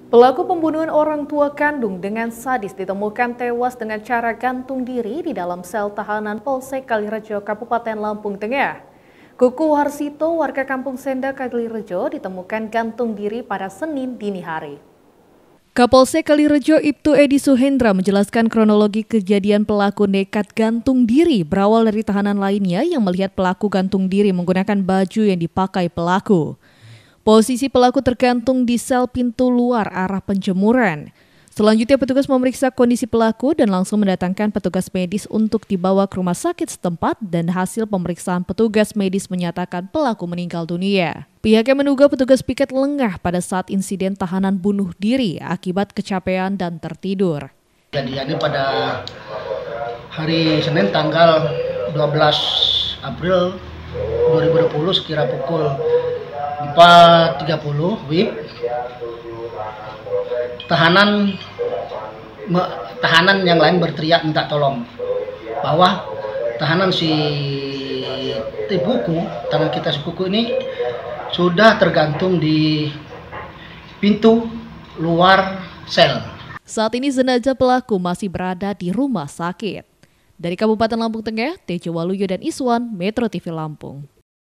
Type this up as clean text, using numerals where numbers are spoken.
Pelaku pembunuhan orang tua kandung dengan sadis ditemukan tewas dengan cara gantung diri di dalam sel tahanan Polsek Kalirejo, Kabupaten Lampung Tengah. Kuku Warsito, warga Kampung Senda, Kalirejo, ditemukan gantung diri pada Senin dini hari. Kapolsek Kalirejo Ibtu Edi Suhendra menjelaskan kronologi kejadian pelaku nekat gantung diri berawal dari tahanan lainnya yang melihat pelaku gantung diri menggunakan baju yang dipakai pelaku. Posisi pelaku tergantung di sel pintu luar arah penjemuran. Selanjutnya petugas memeriksa kondisi pelaku dan langsung mendatangkan petugas medis untuk dibawa ke rumah sakit setempat dan hasil pemeriksaan petugas medis menyatakan pelaku meninggal dunia. Pihaknya menduga petugas piket lengah pada saat insiden tahanan bunuh diri akibat kecapean dan tertidur. Kejadiannya pada hari Senin tanggal 12 April 2020 sekira pukul 4.30 WIB, tahanan yang lain berteriak minta tolong bahwa tahanan si Tibuku, tahanan kita si Kuku ini sudah tergantung di pintu luar sel. Saat ini jenazah pelaku masih berada di rumah sakit. Dari Kabupaten Lampung Tengah, Tejo Waluyo dan Iswan, Metro TV Lampung.